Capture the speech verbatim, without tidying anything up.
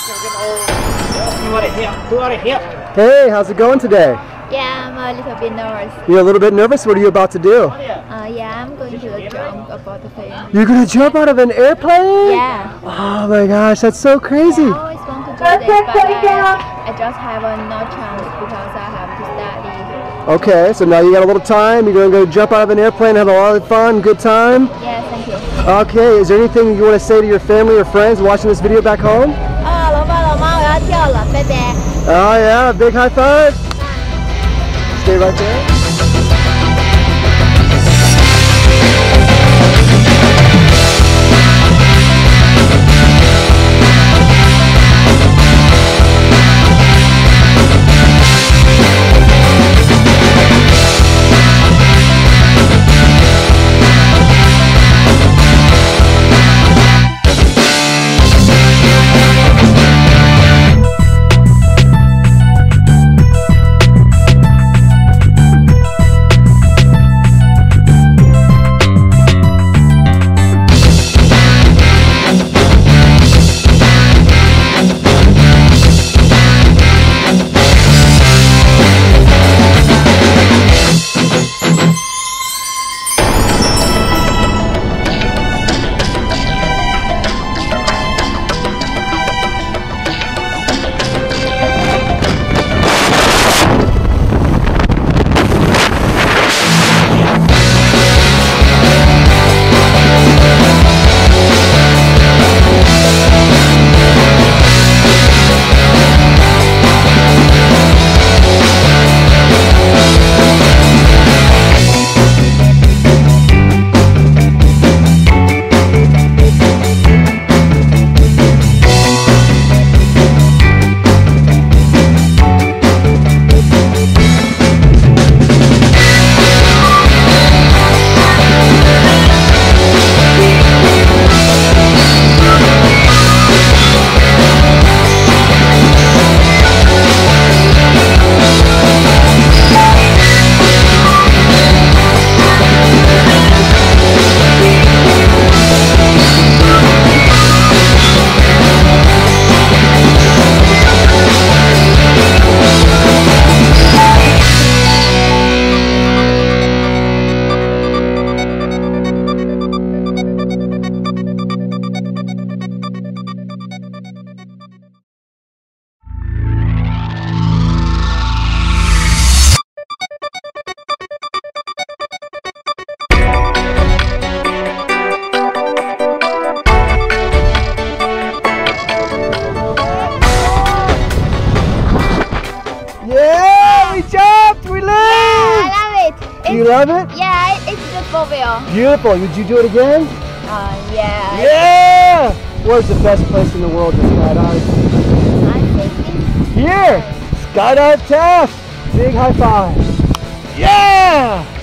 Hey, how's it going today? Yeah, I'm a little bit nervous. You're a little bit nervous? What are you about to do? Uh, yeah, I'm going to jump about the plane. You're going to jump out of an airplane? Yeah. Oh my gosh, that's so crazy. Yeah, I always want to do this, but I, I just have a no chance because I have to study. Okay, so now you got a little time. You're going to go jump out of an airplane, have a lot of fun, good time? Yeah, thank you. Okay, is there anything you want to say to your family or friends watching this video back home? Oh yeah, big high five. Stay right there. Yeah, we jumped! We lived! Yeah, I love it. Do you love it? Yeah, it's beautiful view. Beautiful. Would you do it again? Uh, yeah. Yeah! Where's the best place in the world to skydive? I think it's Here! Skydive Taft! Big high five! Yeah!